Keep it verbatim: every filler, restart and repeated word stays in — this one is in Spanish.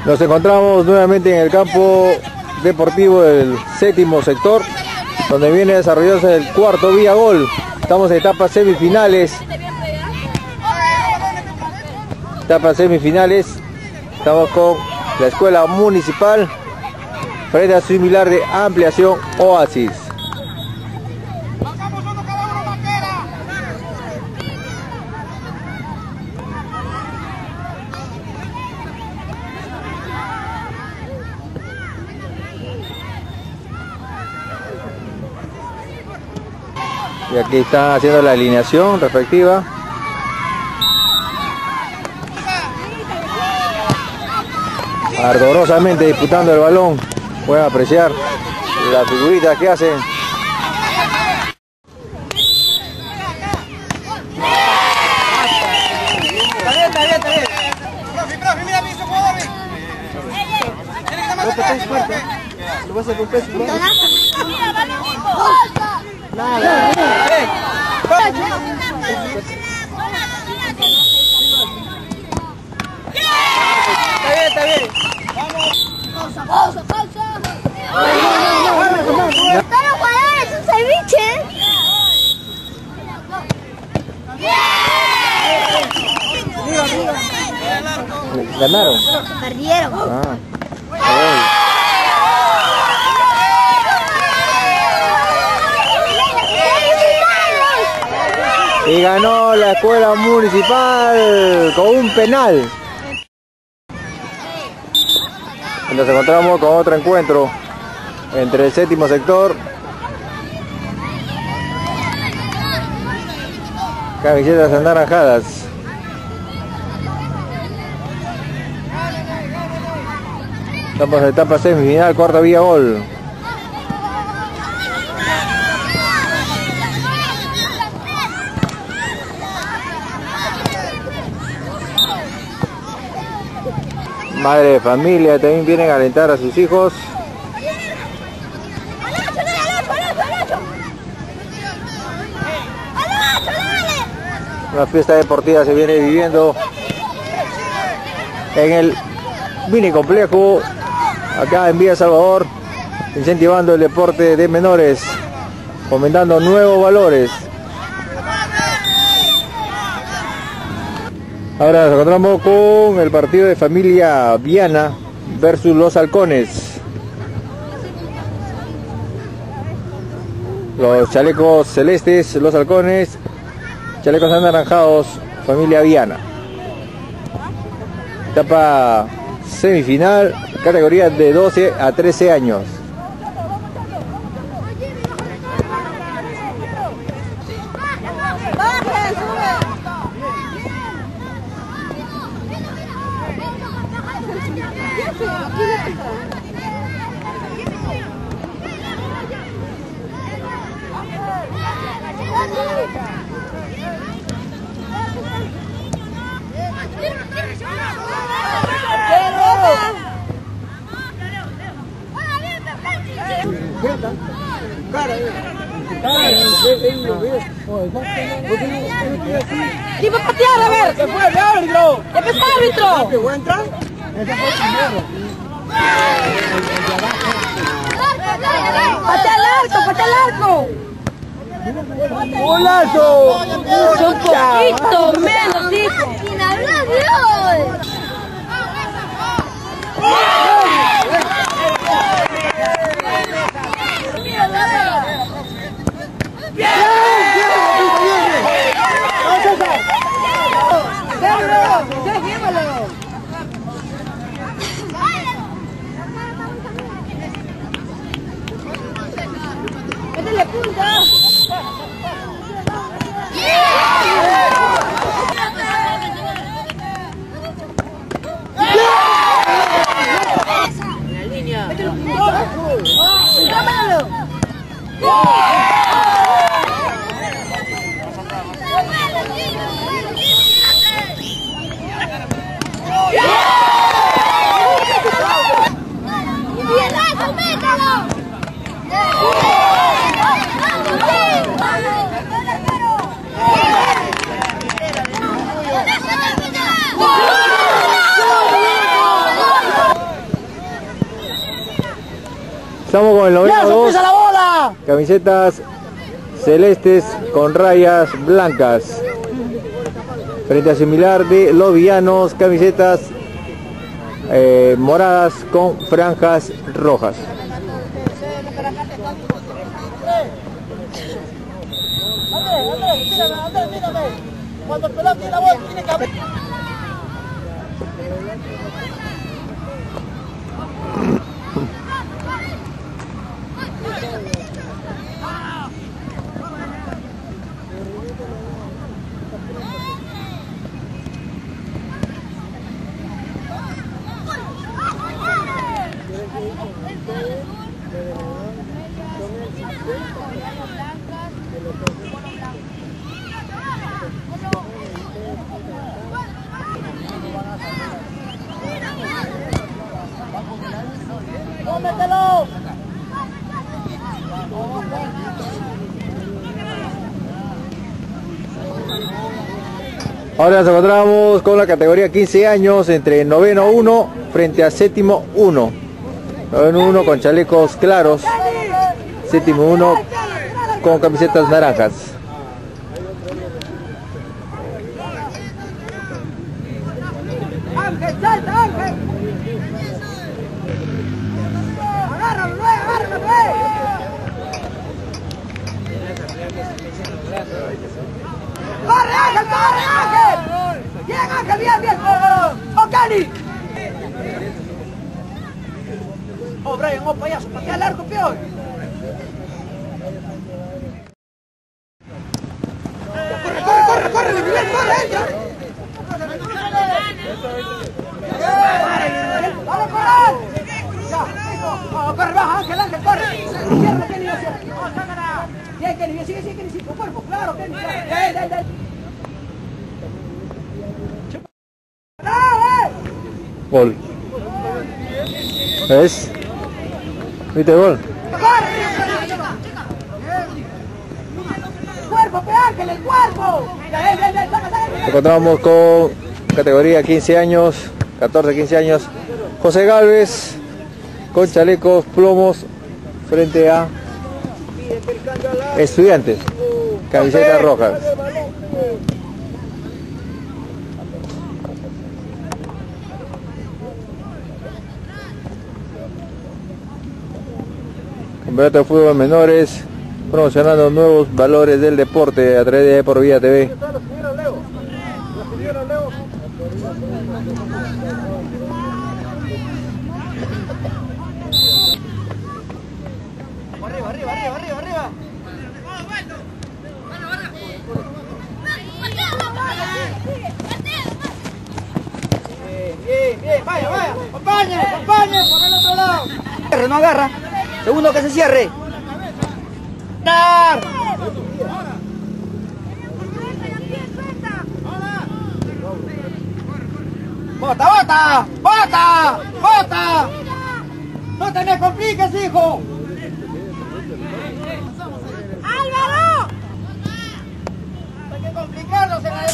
Nos encontramos nuevamente en el campo deportivo del séptimo sector, donde viene desarrollándose el cuarto vía gol. Estamos en etapas semifinales. Etapas semifinales. Estamos con la escuela municipal frente a similar de ampliación Oasis. Y aquí están haciendo la alineación respectiva. Ardorosamente disputando el balón. Pueden apreciar las figuritas que hacen. Está bien, está bien, está bien. Profe, profe, mira, mi jugador. No te caes fuerte. Lo vas a romper su mano. Nada. Está bien, está bien. Pausa, pausa, pausa. Están los jugadores, es un ceviche. ¿Ganaron? Perdieron. Ah. Y ganó la escuela municipal con un penal. Nos encontramos con otro encuentro entre el séptimo sector, camisetas anaranjadas. Estamos en etapa semifinal, cuarta vía gol. Madre de familia también vienen a alentar a sus hijos. Una fiesta deportiva se viene viviendo en el mini complejo acá en Villa Salvador, incentivando el deporte de menores, fomentando nuevos valores. Ahora nos encontramos con el partido de familia Viana versus los halcones. Los chalecos celestes, los halcones, chalecos anaranjados, familia Viana. Etapa semifinal, categoría de doce a trece años. ¡Y va a patear, a ver! ¡Se fue el árbitro! ¡Ya empezó el árbitro! ¿Qué fue entrar? Ese fue el primero. ¡Patea el arco, patea el arco! ¡Golazo! ¡Un poquito menos, hijo! ¡Sin hablar, Dios! ¡Métele punta! En la línea. ¡Métele punta! ¡Cámalo! Estamos con el noveno ¡Ya se dos. pisa la bola! Camisetas celestes con rayas blancas. Frente a similar de los villanos, camisetas eh, moradas con franjas rojas. Cuando el pelón tiene la bola, tiene que abrir. ¡Cómetelo! Ahora nos encontramos con la categoría quince años entre noveno uno frente a séptimo uno. Noveno uno con chalecos claros, séptimo uno con camisetas naranjas. ¡Ángel, salta, Ángel! ¡Agárralo, Luis, agárralo, Luis! ¡Corre, Ángel, corre, Ángel! ¡Bien, Ángel, bien, bien! ¡Oh, Cani! ¡Oh, Brian, oh, payaso, patea el arco, peor! ¡Corre, corre, corre, corre, Miguel, corre, entra! ¡Vamos, corre! ¡Ya! ¡Oh, corre, baja, Ángel, Ángel, corre! ¡Cierra, Kenny, cierra! ¡Bien, Kenny, bien, sigue, sigue, Kenny, sigue, tu cuerpo, claro, Kenny, claro. ¡Ven, ven, ven! Gol. ¿Ves? ¿Viste el gol? ¡El cuerpo, pe Ángel, el cuerpo! ¡Ven, ven, ven, saca, saca! Nos encontramos con categoría quince años, catorce, quince años. José Galvez con chalecos plomos frente a Estudiantes, camisetas rojas. Campeonato de fútbol menores, promocionando nuevos valores del deporte a través de Por Vida T V. Arriba, arriba, arriba, arriba, arriba. Bien, bien, bien, vaya, vaya. Acompañe, acompañe por el otro lado. Cierre, no agarra. Segundo que se cierre. ¡Dar! ¡Bota, bota! ¡Bota! ¡Bota! ¡No te me compliques, hijo! ¡Álvaro! Hay que complicarnos en la